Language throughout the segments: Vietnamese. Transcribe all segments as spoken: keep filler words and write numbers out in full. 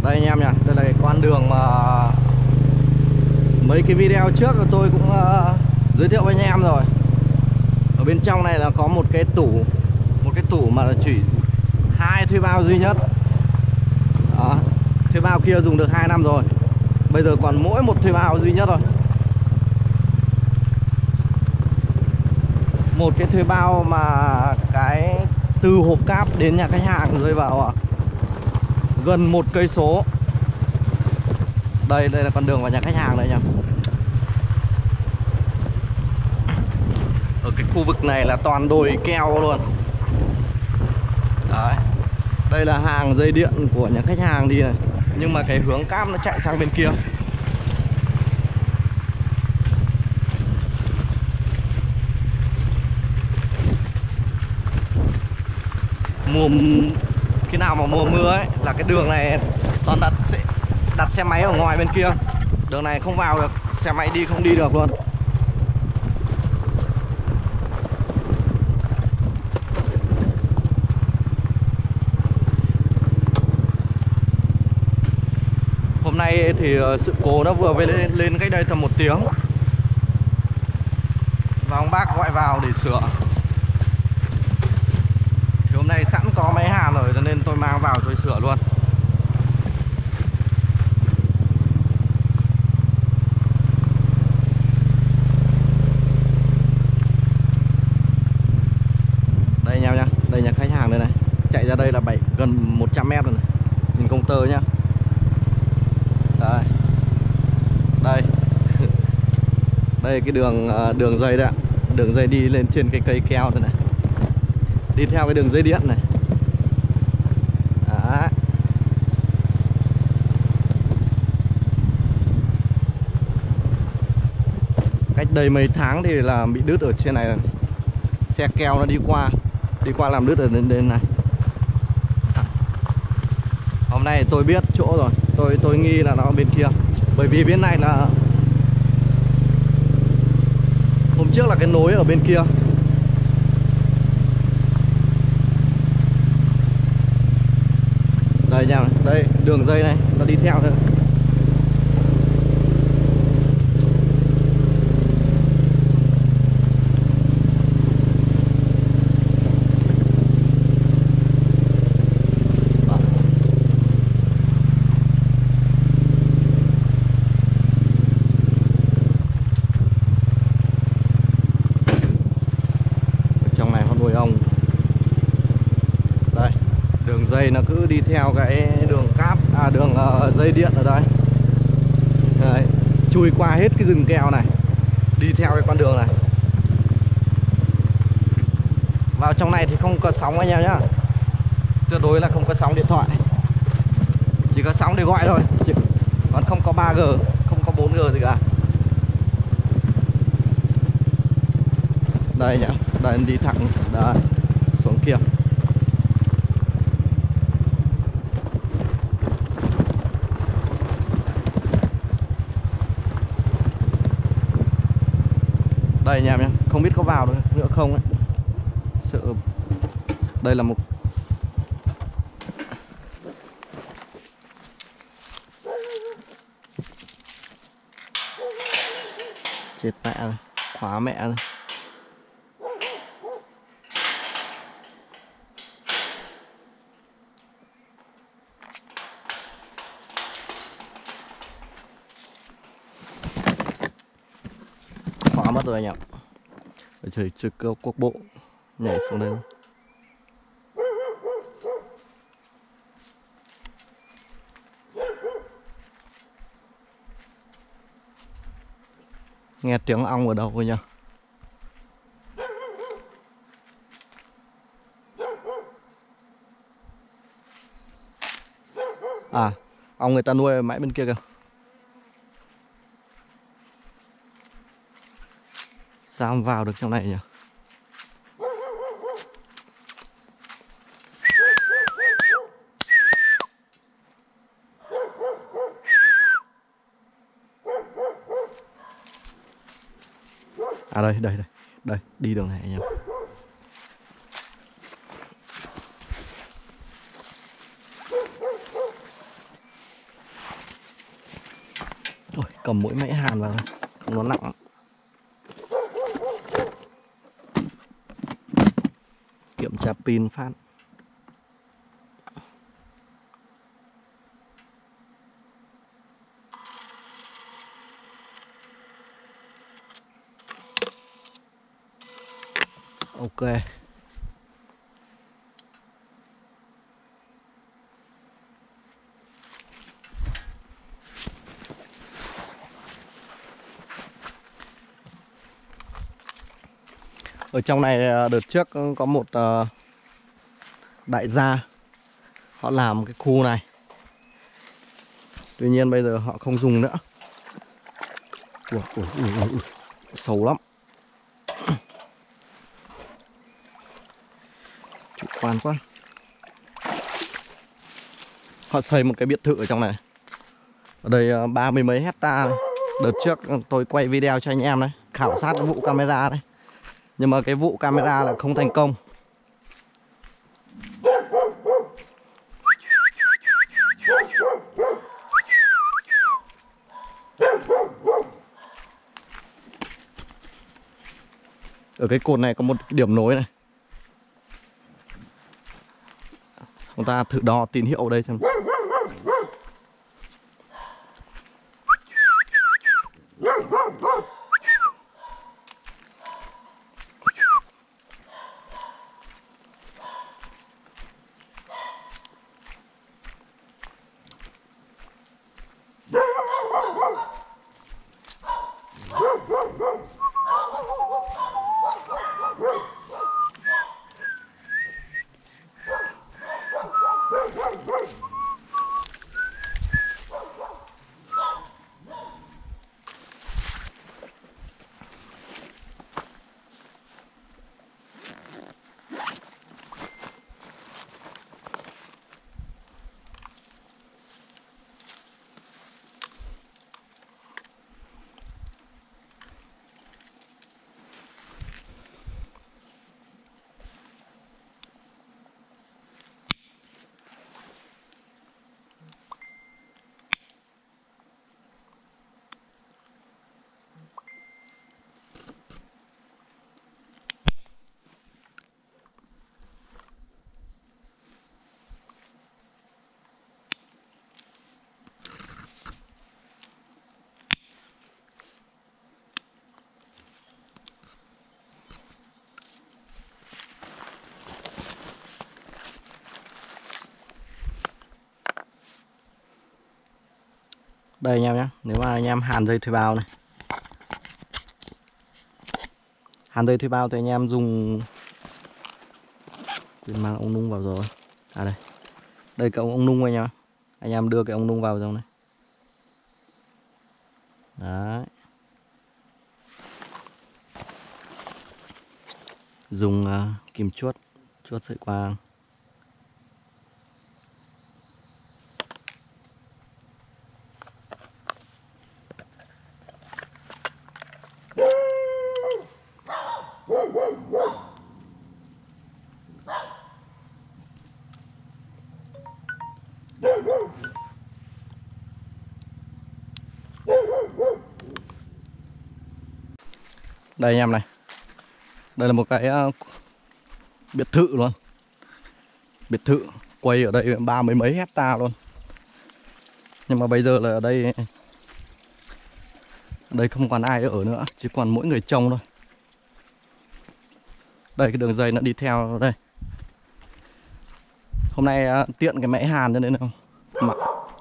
Đây anh em nhỉ, đây là cái con đường mà mấy cái video trước của tôi cũng uh, giới thiệu với anh em rồi. Ở bên trong này là có một cái tủ, một cái tủ mà chỉ hai thuê bao duy nhất. Đó, thuê bao kia dùng được hai năm rồi, bây giờ còn mỗi một thuê bao duy nhất thôi. Một cái thuê bao mà cái từ hộp cáp đến nhà khách hàng rơi vào gần một cây số. Đây, đây là con đường vào nhà khách hàng đây nhá. Ở cái khu vực này là toàn đồi keo luôn. Đấy, đây là hàng dây điện của nhà khách hàng đi này, nhưng mà cái hướng cáp nó chạy sang bên kia. Mùa khi nào mà mùa mưa ấy là cái đường này toàn đặt đặt xe máy ở ngoài bên kia, đường này không vào được, xe máy đi không đi được luôn. Hôm nay thì sự cố nó vừa lên lên cách đây tầm một tiếng và ông bác gọi vào để sửa. Thì hôm nay sẵn có máy hàn rồi cho nên tôi mang vào tôi sửa luôn. Đây nhau nhá, đây nhà khách hàng đây này, chạy ra đây là bảy gần một trăm mét rồi này. Nhìn công tơ nhá. Đây, đây, đây cái đường đường dây đấy ạ, đường dây đi lên trên cái cây keo đây này, đi theo cái đường dây điện này. Đó. Cách đây mấy tháng thì là bị đứt ở trên này, xe keo nó đi qua, đi qua làm đứt ở đến đây này. Hôm nay tôi biết chỗ rồi, tôi tôi nghi là nó ở bên kia, bởi vì bên này là hôm trước là cái nối ở bên kia. Đây nha, đây đường dây này nó đi theo thôi. Dây nó cứ đi theo cái đường cáp, à đường uh, dây điện ở đây. Đấy, chui qua hết cái rừng keo này, đi theo cái con đường này. Vào trong này thì không có sóng anh em nhá, tuyệt đối là không có sóng điện thoại, chỉ có sóng để gọi thôi, chỉ, còn không có ba G, không có bốn G gì cả. Đây nhá, đây đi thẳng đây xuống kia. Đây anh em nhé, không biết có vào được nữa không ấy. Sợ. Đây là một chết mẹ rồi, khóa mẹ rồi. Khóa mất rồi anh ạ. Ở trời trực cơ quốc bộ nhảy xuống đây. Nghe tiếng ong ở đâu cơ nhỉ? À, ong người ta nuôi ở mãi bên kia kìa. Sao không vào được trong này nhỉ? À đây, đây, đây, đây, đi đường này anh em. cầm mỗi mẫy hàn vào nó nặng lắm. Kiểm tra pin phát. Ok. Ở trong này đợt trước có một uh, đại gia họ làm cái khu này. Tuy nhiên bây giờ họ không dùng nữa. Ủa, ủa, ủa, ủa, ủa. Xấu lắm. Chủ quan quá. Họ xây một cái biệt thự ở trong này. Ở đây ba mươi mấy hecta này. Đợt trước tôi quay video cho anh em đấy, khảo sát vụ camera đấy. Nhưng mà cái vụ camera là không thành công. Ở cái cột này có một điểm nối này. Chúng ta thử đo tín hiệu ở đây xem. Đây anh em nhé, nếu mà anh em hàn dây thuê bao này, hàn dây thuê bao thì anh em dùng, quên mang ông nung vào rồi. À đây, đây cái ông nung anh em, anh em đưa cái ông nung vào trong này. Đấy. Dùng uh, kim chuốt, chuốt sợi quang. Đây anh em này, đây là một cái uh, biệt thự luôn, biệt thự quay ở đây ba mươi mấy hecta luôn. Nhưng mà bây giờ là ở đây, ở đây không còn ai ở nữa, chỉ còn mỗi người trông thôi. Đây cái đường dây nó đi theo đây. Hôm nay uh, tiện cái mẽ hàn cho nên là mà...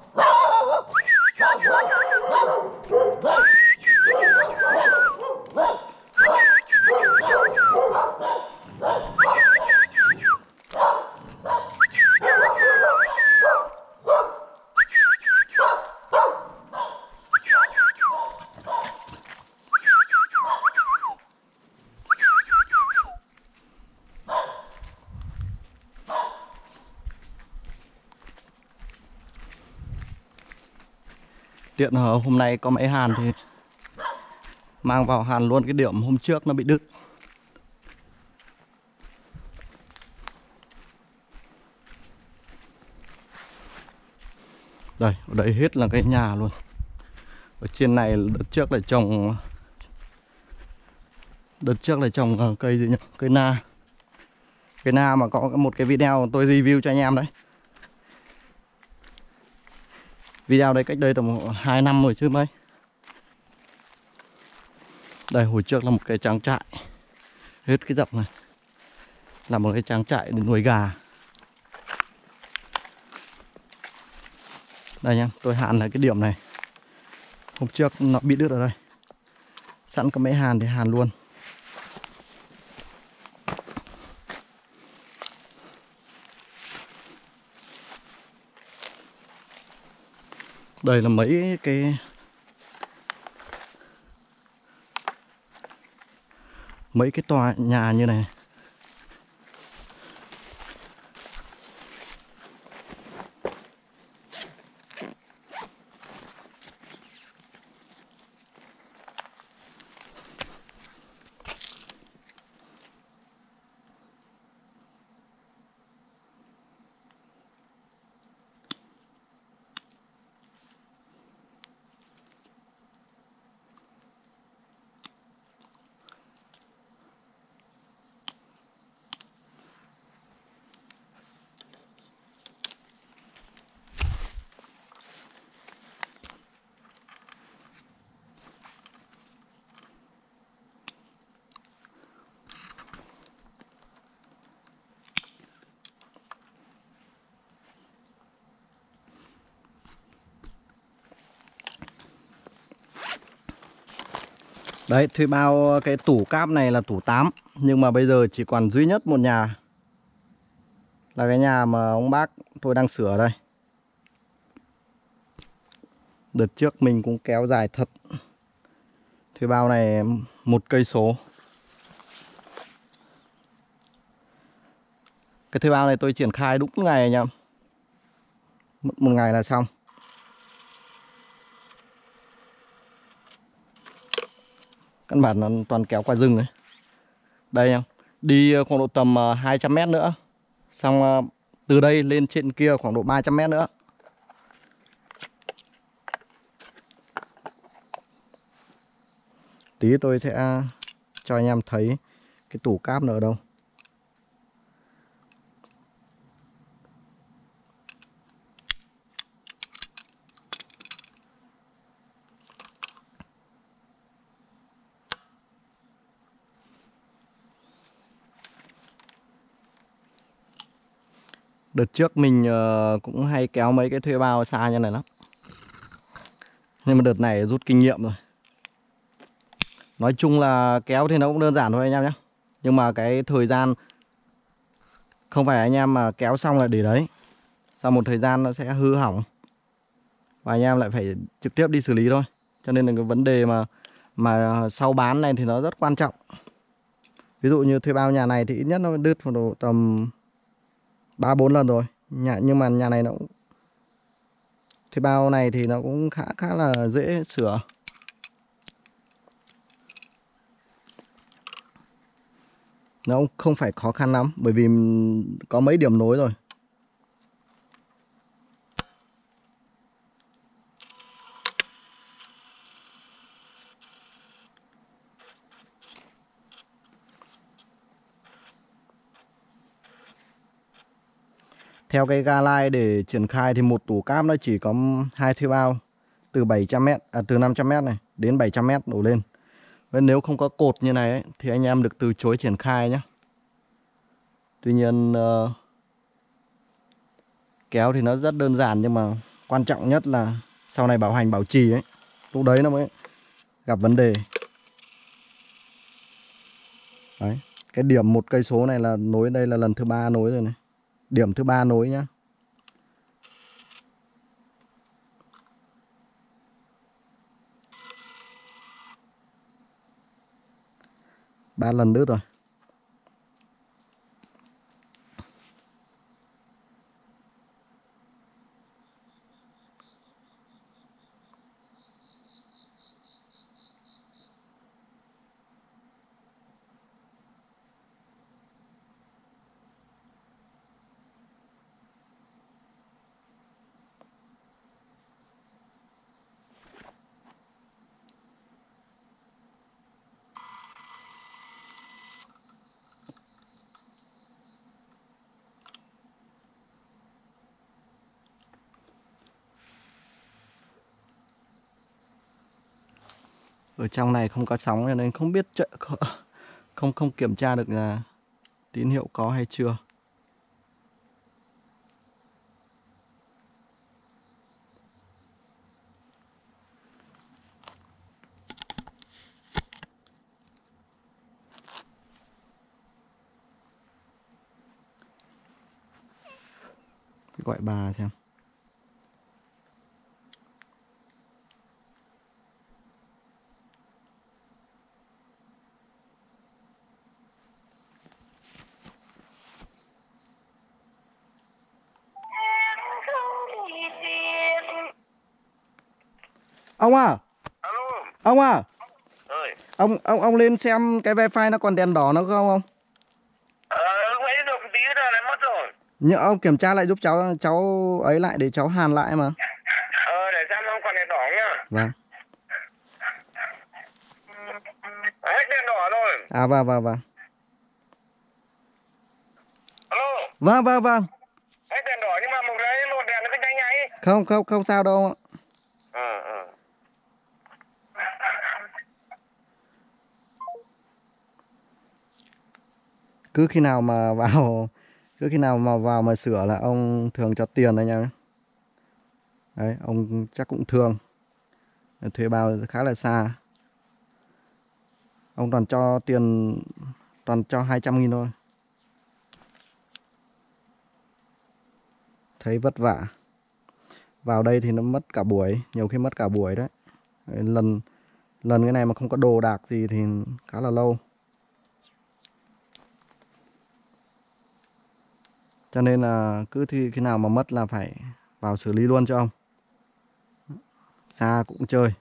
Tiện hôm nay có máy hàn thì mang vào hàn luôn cái điểm hôm trước nó bị đứt. Đây, ở đây hết là cái nhà luôn. Ở trên này đợt trước là trồng Đợt trước là trồng ờ, cây gì nhỉ? Cây na. Cây na mà có một cái video tôi review cho anh em đấy. Video đấy cách đây tầm hai năm rồi chứ mấy. Đây hồi trước là một cái trang trại. Hết cái dọc này là một cái trang trại để nuôi gà. Đây nhá, tôi hạn là cái điểm này. Hôm trước nó bị đứt ở đây. Sẵn có mấy hàn thì hàn luôn. Đây là mấy cái Mấy cái tòa nhà như này. Đấy, thuê bao cái tủ cáp này là tủ tám. Nhưng mà bây giờ chỉ còn duy nhất một nhà. Là cái nhà mà ông bác tôi đang sửa ở đây. Đợt trước mình cũng kéo dài thật. Thuê bao này một cây số. Cái thuê bao này tôi triển khai đúng ngày nhá. Một, một ngày là xong. Căn bản nó toàn kéo qua rừng đấy. Đây nhá. Đi khoảng độ tầm hai trăm mét nữa. Xong từ đây lên trên kia khoảng độ ba trăm mét nữa. Tí tôi sẽ cho anh em thấy cái tủ cáp nữa ở đâu. Đợt trước mình cũng hay kéo mấy cái thuê bao xa như này lắm. Nhưng mà đợt này rút kinh nghiệm rồi. Nói chung là kéo thì nó cũng đơn giản thôi anh em nhé. Nhưng mà cái thời gian không phải anh em mà kéo xong là để đấy. Sau một thời gian nó sẽ hư hỏng. Và anh em lại phải trực tiếp đi xử lý thôi. Cho nên là cái vấn đề mà mà sau bán này thì nó rất quan trọng. Ví dụ như thuê bao nhà này thì ít nhất nó đứt khoảng độ tầm ba bốn lần rồi. Nhà, nhưng mà nhà này nó cũng, thuê bao này thì nó cũng khá khá là dễ sửa. Nó cũng không phải khó khăn lắm. Bởi vì có mấy điểm nối rồi. Theo cái guideline để triển khai thì một tủ cáp nó chỉ có hai thuê bao từ bảy trăm mét, à, từ năm trăm mét này đến bảy trăm mét đổ lên. Nên nếu không có cột như này ấy, thì anh em được từ chối triển khai nhé. Tuy nhiên uh, kéo thì nó rất đơn giản, nhưng mà quan trọng nhất là sau này bảo hành bảo trì ấy, lúc đấy nó mới gặp vấn đề. Đấy, cái điểm một cây số này là nối, đây là lần thứ ba nối rồi này. Điểm thứ ba nối nhá. Ba lần đứt rồi. Ở trong này không có sóng cho nên không biết chợ không không kiểm tra được là tín hiệu có hay chưa. Gọi bà xem. Ông à. Alo. Ông à. Ơi. Ông ông ông lên xem cái wifi nó còn đèn đỏ nó không không? Ờ, lúc ấy được tí nữa lại mất rồi. Nhớ ông kiểm tra lại giúp cháu cháu ấy lại để cháu hàn lại mà. Ờ, để xem không còn đèn đỏ nhá. Vâng. Hết đèn đỏ rồi. À vâng vâng vâng. Alo. Vâng vâng vâng. Hết đèn đỏ nhưng mà một cái một đèn nó cứ nhanh nháy. Không không không sao đâu. Ờ ờ. Cứ khi nào mà vào cứ khi nào mà vào mà sửa là ông thường cho tiền đấy nha. Đấy, ông chắc cũng thương. Thuê bao khá là xa. Ông toàn cho tiền toàn cho hai trăm nghìn thôi. Thấy vất vả. Vào đây thì nó mất cả buổi, nhiều khi mất cả buổi đấy. Lần lần cái này mà không có đồ đạc gì thì khá là lâu. Cho nên là cứ thì khi nào mà mất là phải vào xử lý luôn cho ông. Xa cũng chơi.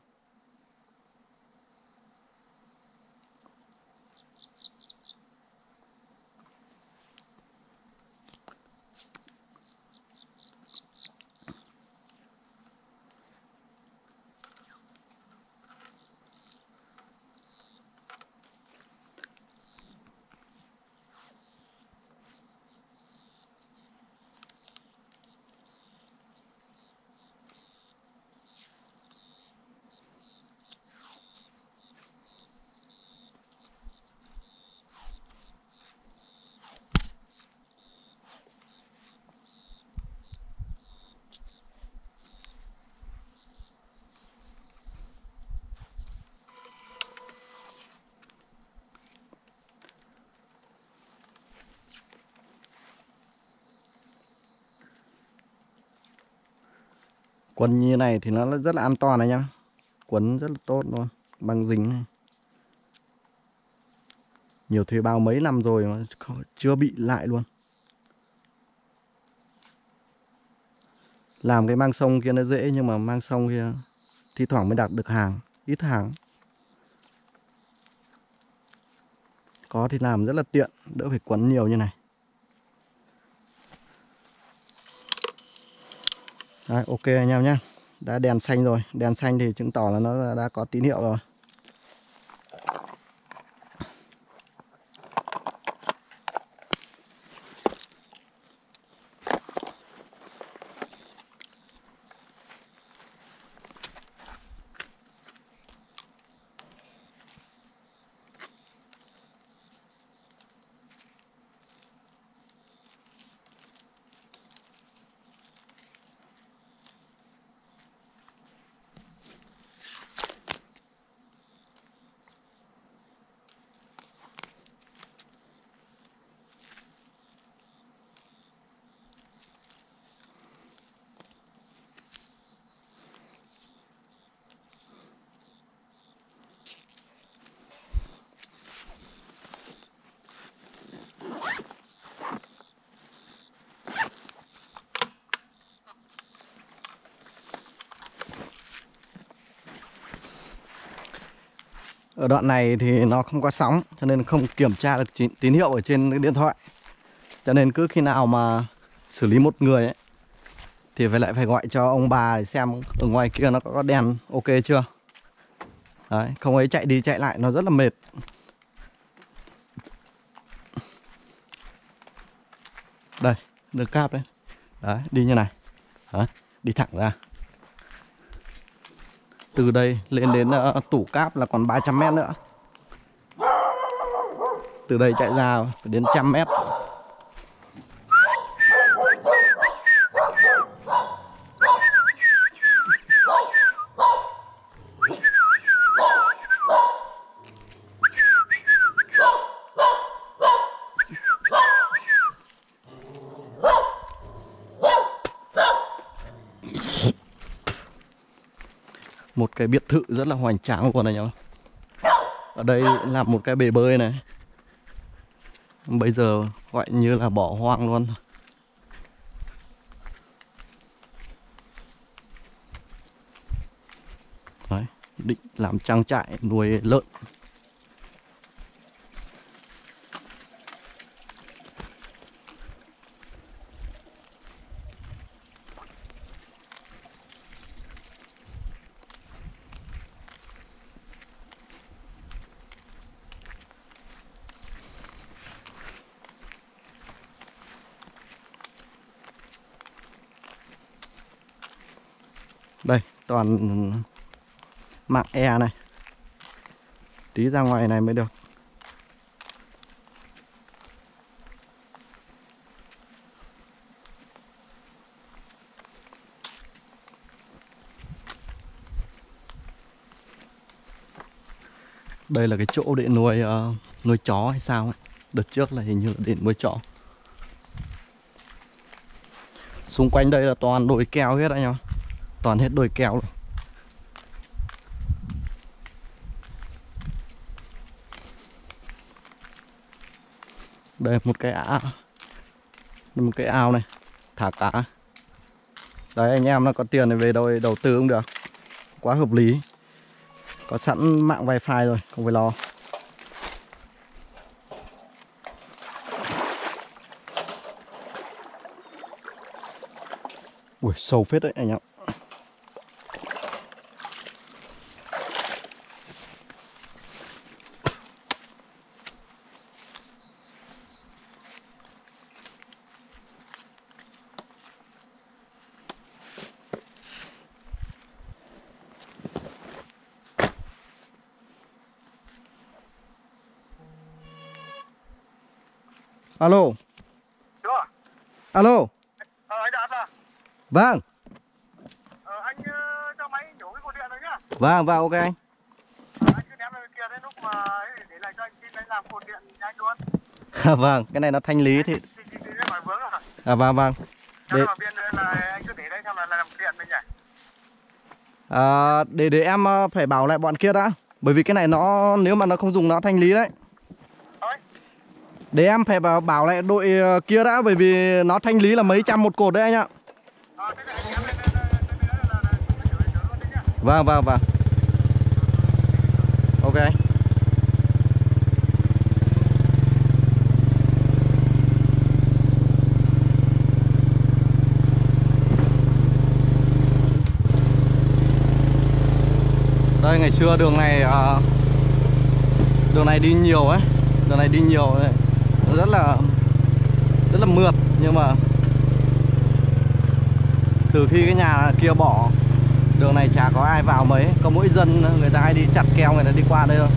Quấn như này thì nó rất là an toàn này nhá. Quấn rất là tốt luôn, băng dính này. Nhiều thuê bao mấy năm rồi mà chưa bị lại luôn. Làm cái mang sông kia nó dễ nhưng mà mang sông kia thi thoảng mới đặt được hàng, ít hàng. Có thì làm rất là tiện, đỡ phải quấn nhiều như này. Đấy, ok anh em nhé. Đã đèn xanh rồi, đèn xanh thì chứng tỏ là nó đã có tín hiệu rồi. Ở đoạn này thì nó không có sóng cho nên không kiểm tra được tín hiệu ở trên cái điện thoại. Cho nên cứ khi nào mà xử lý một người ấy, thì phải lại phải gọi cho ông bà để xem ở ngoài kia nó có đèn ok chưa. Đấy, không ấy chạy đi chạy lại nó rất là mệt. Đây, đường cáp đấy. Đấy, đi như này. Đấy, đi thẳng ra. Từ đây lên đến uh, Tủ Cáp là còn ba trăm mét nữa. Từ đây chạy ra phải đến trăm mét. Một cái biệt thự rất là hoành tráng luôn này nhá. Ở đây là một cái bể bơi này. Bây giờ gọi như là bỏ hoang luôn. Đấy, định làm trang trại nuôi lợn. Đây, toàn mạng e này. Tí ra ngoài này mới được. Đây là cái chỗ để nuôi uh, nuôi chó hay sao ấy. Đợt trước là hình như là để nuôi chó. Xung quanh đây là toàn đồi keo hết anh em. Toàn hết đồi keo luôn. Đây một cái ả, một cái ao này, thả cá. Đấy anh em nó có tiền thì về đâu đầu tư cũng được. Quá hợp lý. Có sẵn mạng wifi rồi, không phải lo. Ui sâu phết đấy anh em. Alo. Chưa? Alo. Ờ, anh Đạt à? Vâng. Ờ, anh uh, cho máy nhổ cái cột điện rồi nhá. Vâng, vâng, ok anh. Ờ, anh cứ ném lên kia đến lúc mà ấy, để lại cho anh xin anh làm cột điện nhanh luôn. À, vâng, cái này nó thanh lý thì... Thì, thì, thì, thì phải vướng rồi. À vâng, vâng. Cho Để... vào viên là anh cứ để đây xem là, là làm điện mình nhỉ. À, để để em phải bảo lại bọn kia đã. Bởi vì cái này nó nếu mà nó không dùng nó thanh lý đấy. Ơi? Để em phải bảo, bảo lại đội kia đã. Bởi vì nó thanh lý là mấy trăm một cột đấy anh ạ. Ờ, thế thì anh ném lên lên lên là là là nhổ luôn đấy nhá. Vâng, vâng, vâng. Ok. Đây ngày xưa đường này uh, đường này đi nhiều ấy, đường này đi nhiều ấy. Rất là rất là mượt, nhưng mà từ khi cái nhà kia bỏ, đường này chả có ai vào mấy, có mỗi dân người ta hay đi chặt keo, người ta đi qua đây thôi.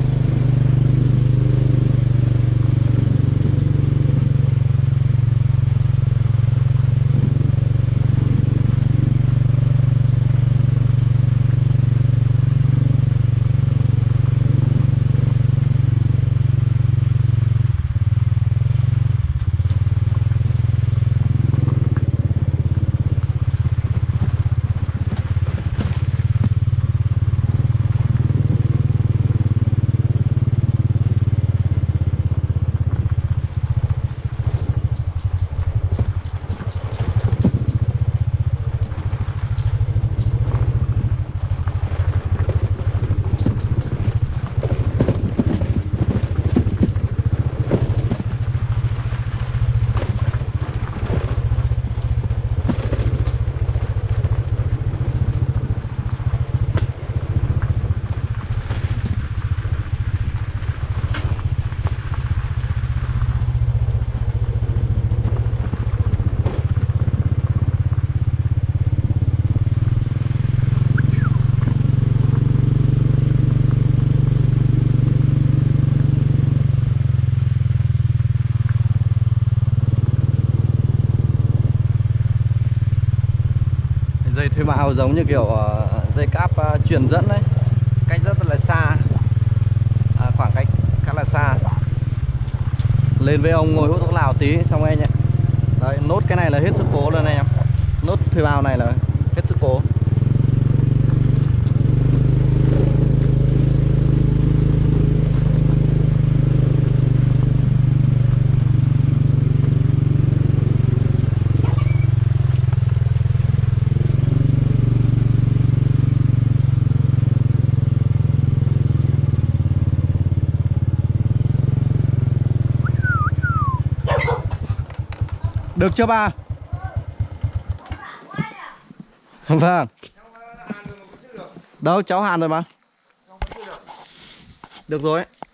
Dây thuê bao giống như kiểu uh, dây cáp uh, truyền dẫn đấy, cách rất là xa, à, khoảng cách khá là xa. Lên với ông ngồi hút thuốc lào tí xong anh nhé. Đấy, nốt cái này là hết sự cố luôn anh em. Nốt thuê bao này là hết sự cố. Được chưa ba? Vâng. Đâu cháu hàn rồi mà. Được rồi ấy.